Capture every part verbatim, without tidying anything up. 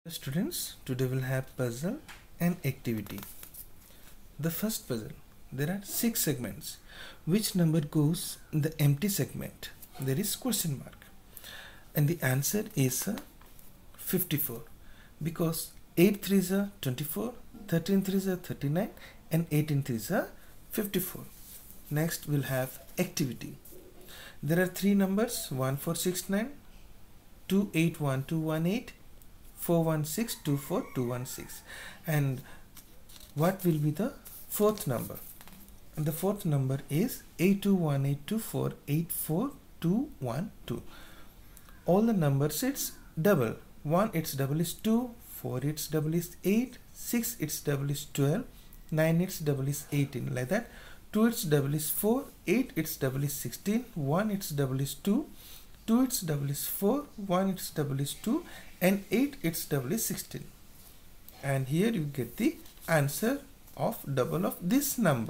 Students, today we'll have puzzle and activity. The first puzzle, there are six segments. Which number goes in the empty segment? There is question mark, and the answer is uh, fifty-four, because eight threes are twenty-four, thirteen threes are thirty-nine, and eighteen threes are fifty-four. Next we'll have activity. There are three numbers: one four six nine, two eight one two one eight, four one six two four two one six, and what will be the fourth number? And the fourth number is eight two one eight two four eight four two one two. All the numbers it's double. one its double is two, four its double is eight, six its double is twelve, nine its double is eighteen, like that. two its double is four, eight its double is sixteen, one its double is two, two its double is four, one its double is two, and eight its double is sixteen. And here you get the answer of double of this number.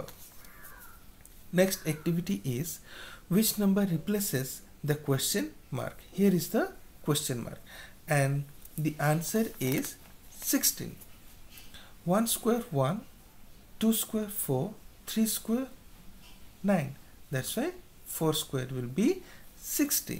Next activity is which number replaces the question mark. Here is the question mark, and the answer is sixteen. one square one, two square four, three square nine. That's why four square will be sixty.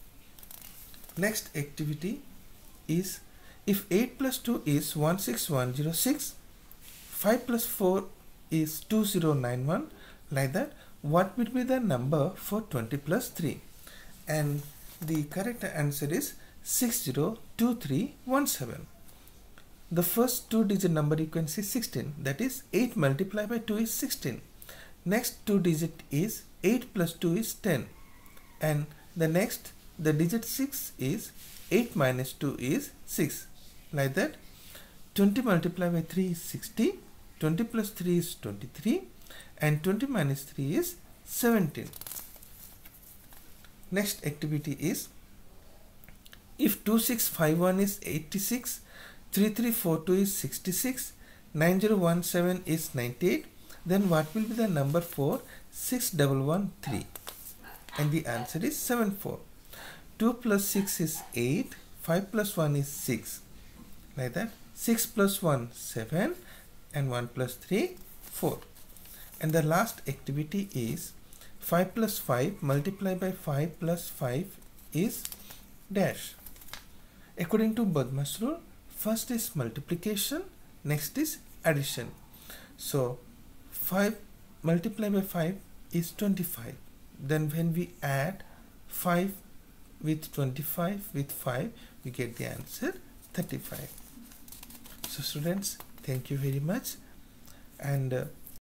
Next activity is if eight plus two is one six one zero six, five plus four is two zero nine one, like that, what will be the number for twenty plus three? And the correct answer is six zero two three one seven. The first two digit number you can see sixteen, that is eight multiplied by two is sixteen. Next two digit is eight plus two is ten, and the next the digit six is eight minus two is six, like that. twenty multiplied by three is sixty, twenty plus three is twenty-three, and twenty minus three is seventeen. Next activity is if two six five one is eighty-six, three three four two is sixty-six, nine zero one seven is ninety-eight, then what will be the number for six one one three? And the answer is seventy-four. two plus six is eight, five plus one is six, like that. six plus one, seven, and one plus three, four. And the last activity is five plus five multiplied by five plus five is dash. According to Badmash rule, first is multiplication, next is addition. So five multiplied by five is twenty-five. Then when we add five with twenty-five with five, we get the answer thirty-five. So students, thank you very much, and uh,